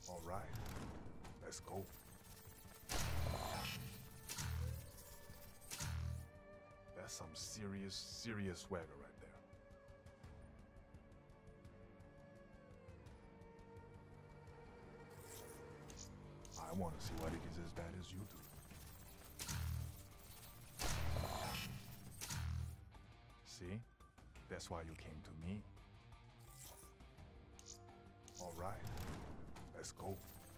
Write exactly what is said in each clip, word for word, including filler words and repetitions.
All right, let's go. That's some serious, serious swagger right there. I want to see what it is as bad as you do. See? That's why you came to me. All right, let's go.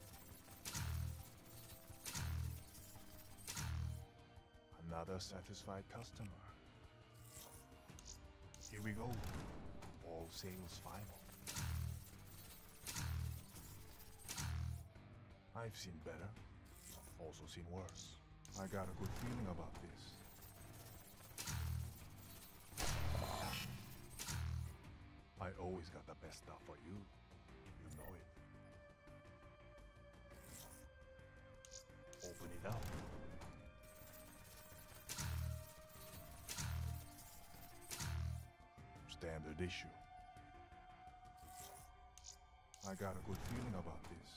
Another satisfied customer. Here we go. All sales final. I've seen better, also seen worse. I got a good feeling about this. I always got the best stuff for you. You know it. Open it up. Standard issue. I got a good feeling about this.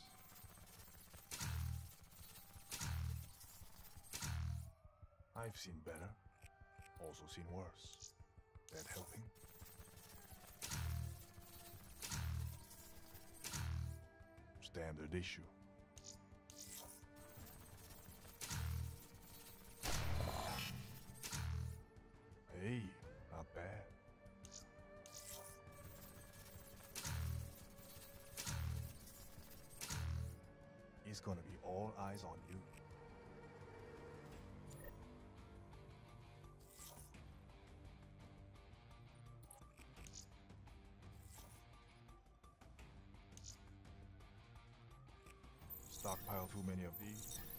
I've seen better, also seen worse. That helping? Standard issue. Hey, not bad. It's gonna be all eyes on you. Stockpile too many of these.